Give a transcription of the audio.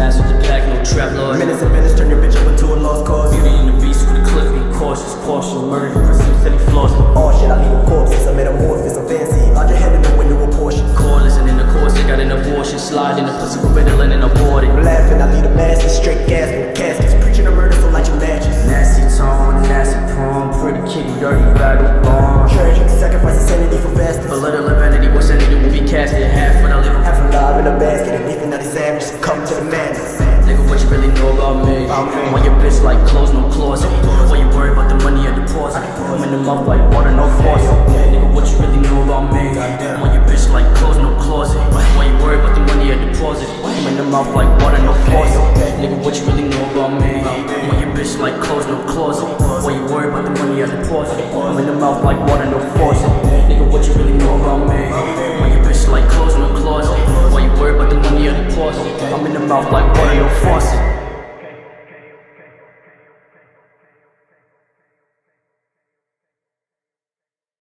mask with the pack, no trap lord. Minutes and minutes, turn your bitch up into a lost cause. Beauty in the beast with a clip, be cautious, caution, murder, pursue steady floss. Oh shit, I leave a corpse, it's a metamorphosis, I'm fancy. Nod your head in the window of Porsche. Cordless and in the course, they got an abortion. Slide in the pussy with Ritalin and aborted. I'm laughing, I lead a masses, straight gas with caskets. Preaching a murder, so light your matches. Nasty tone, nasty prom, pretty kitty, dirty vagabond. Tragic, sacrifice insanity for fasting. A little vanity, what's sanity will be casted. Half when I live, Half alive in a basket, and even 90 savages come to the madness. Nigga, what you really know about me? Why your bitch like clothes, no closet? Why you worry about the money I deposit? I'm in the mouth like water, no faucet. Nigga, what you really know about me? Why your bitch like clothes, no closet? Why you worry about the money I deposit? I'm in the mouth like water, no faucet. Nigga, what you really know about me? Why your bitch like clothes, no closet? Why you worry about the money I deposit? I'm in the mouth like water, no faucet. Nigga, what you really know about me? Why your bitch like clothes, no closet? Why you worry about the money I deposit? I'm in the mouth like water, no faucet.